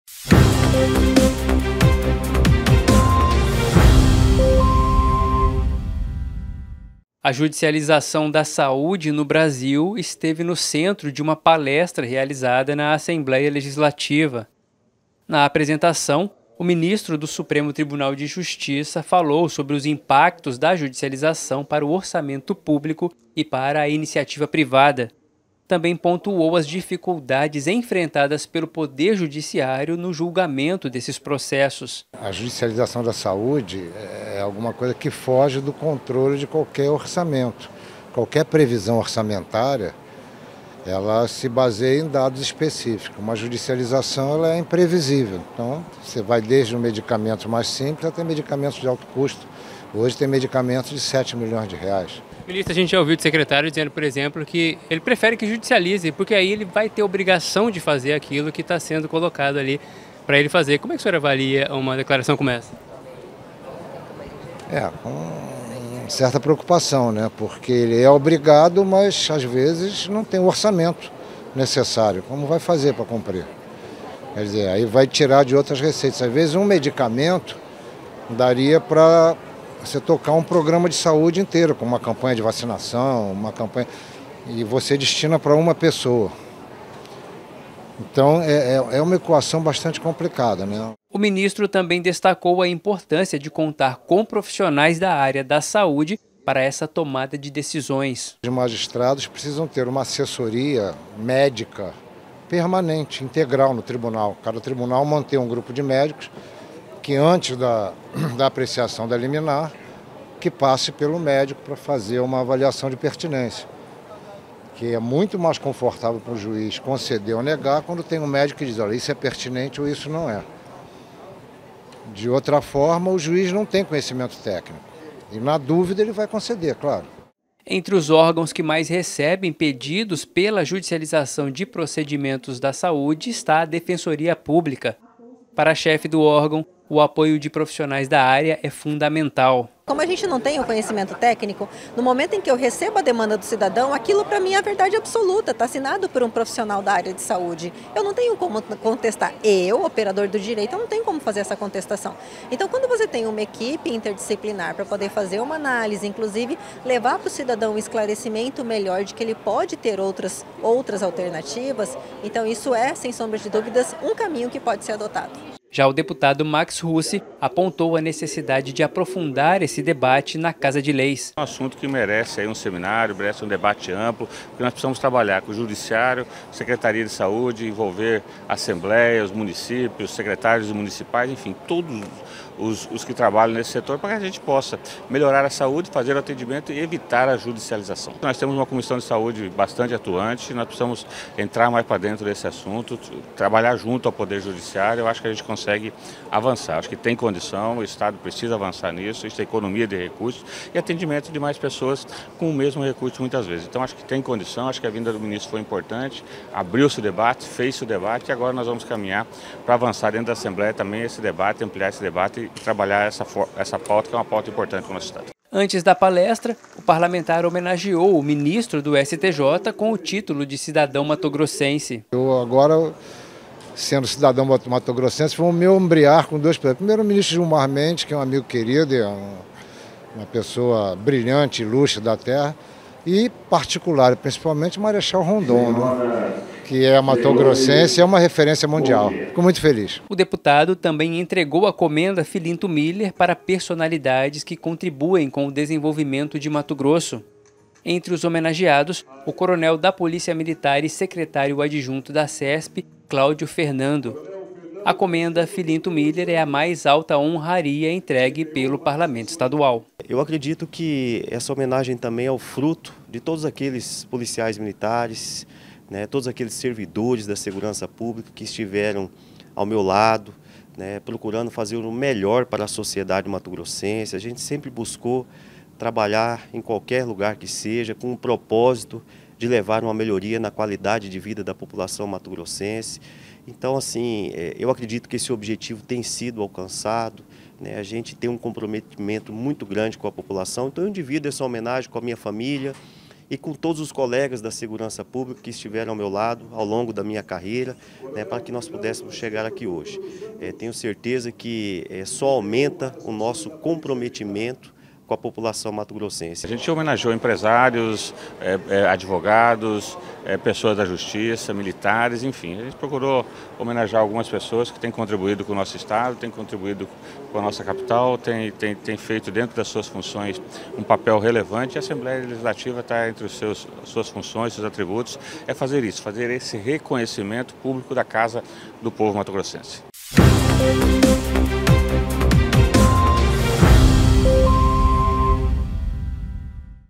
A judicialização da saúde no Brasil esteve no centro de uma palestra realizada na Assembleia Legislativa. Na apresentação, o ministro do Supremo Tribunal de Justiça falou sobre os impactos da judicialização para o orçamento público e para a iniciativa privada. Também pontuou as dificuldades enfrentadas pelo Poder Judiciário no julgamento desses processos. A judicialização da saúde é alguma coisa que foge do controle de qualquer orçamento. Qualquer previsão orçamentária, ela se baseia em dados específicos. Uma judicialização ela é imprevisível. Então, você vai desde um medicamento mais simples até medicamentos de alto custo. Hoje tem medicamentos de 7 milhões de reais. Ministro, a gente já ouviu do secretário dizendo, por exemplo, que ele prefere que judicialize, porque aí ele vai ter obrigação de fazer aquilo que está sendo colocado ali para ele fazer. Como é que o senhor avalia uma declaração como essa? Com certa preocupação, né? Porque ele é obrigado, mas às vezes não tem o orçamento necessário. Como vai fazer para cumprir? Quer dizer, aí vai tirar de outras receitas. Às vezes um medicamento daria para você tocar um programa de saúde inteiro, com uma campanha de vacinação, e você destina para uma pessoa. Então é uma equação bastante complicada, né? O ministro também destacou a importância de contar com profissionais da área da saúde para essa tomada de decisões. Os magistrados precisam ter uma assessoria médica permanente, integral no tribunal. Cada tribunal mantém um grupo de médicos que antes da apreciação da liminar, que passe pelo médico para fazer uma avaliação de pertinência. Que é muito mais confortável para o juiz conceder ou negar quando tem um médico que diz, olha, isso é pertinente ou isso não é. De outra forma, o juiz não tem conhecimento técnico. E na dúvida ele vai conceder, claro. Entre os órgãos que mais recebem pedidos pela judicialização de procedimentos da saúde está a Defensoria Pública. Para a chefe do órgão, o apoio de profissionais da área é fundamental. Como a gente não tem o conhecimento técnico, no momento em que eu recebo a demanda do cidadão, aquilo para mim é a verdade absoluta, está assinado por um profissional da área de saúde. Eu não tenho como contestar. Eu, operador do direito, eu não tenho como fazer essa contestação. Então, quando você tem uma equipe interdisciplinar para poder fazer uma análise, inclusive levar para o cidadão um esclarecimento melhor de que ele pode ter outras alternativas, então isso é, sem sombra de dúvidas, um caminho que pode ser adotado. Já o deputado Max Russi apontou a necessidade de aprofundar esse debate na Casa de Leis. É um assunto que merece aí um seminário, merece um debate amplo, porque nós precisamos trabalhar com o Judiciário, Secretaria de Saúde, envolver a Assembleia, os municípios, secretários municipais, enfim, todos os que trabalham nesse setor, para que a gente possa melhorar a saúde, fazer o atendimento e evitar a judicialização. Nós temos uma comissão de saúde bastante atuante, nós precisamos entrar mais para dentro desse assunto, trabalhar junto ao Poder Judiciário, eu acho que a gente consegue avançar. Acho que tem condição, o Estado precisa avançar nisso, isso é economia de recursos e atendimento de mais pessoas com o mesmo recurso muitas vezes. Então acho que tem condição, acho que a vinda do ministro foi importante, abriu-se o debate, fez-se o debate e agora nós vamos caminhar para avançar dentro da Assembleia também esse debate, ampliar esse debate e trabalhar essa pauta, que é uma pauta importante para o nosso Estado. Antes da palestra, o parlamentar homenageou o ministro do STJ com o título de cidadão matogrossense. Eu agora, sendo cidadão matogrossense, vou me ombrear com dois presidentes. Primeiro, o ministro Gilmar Mendes, que é um amigo querido, é uma pessoa brilhante, ilustre da terra, e particular, principalmente Marechal Rondon, né? Que é matogrossense, é uma referência mundial. Fico muito feliz. O deputado também entregou a comenda Filinto Miller para personalidades que contribuem com o desenvolvimento de Mato Grosso. Entre os homenageados, o coronel da Polícia Militar e secretário adjunto da CESP, Cláudio Fernando. A comenda Filinto Miller é a mais alta honraria entregue pelo Parlamento Estadual. Eu acredito que essa homenagem também é o fruto de todos aqueles policiais militares, né, todos aqueles servidores da segurança pública que estiveram ao meu lado, né, procurando fazer o melhor para a sociedade mato-grossense. A gente sempre buscou trabalhar em qualquer lugar que seja com o propósito de levar uma melhoria na qualidade de vida da população mato-grossense. Então, assim, eu acredito que esse objetivo tem sido alcançado, né? A gente tem um comprometimento muito grande com a população, então eu divido essa homenagem com a minha família e com todos os colegas da segurança pública que estiveram ao meu lado ao longo da minha carreira, né, para que nós pudéssemos chegar aqui hoje. Tenho certeza que só aumenta o nosso comprometimento com a população mato-grossense. A gente homenageou empresários, advogados, pessoas da justiça, militares, enfim. A gente procurou homenagear algumas pessoas que têm contribuído com o nosso estado, têm contribuído com a nossa capital, têm feito dentro das suas funções um papel relevante. E a Assembleia Legislativa está entre suas funções, seus atributos, é fazer isso, fazer esse reconhecimento público da Casa do Povo Mato-Grossense.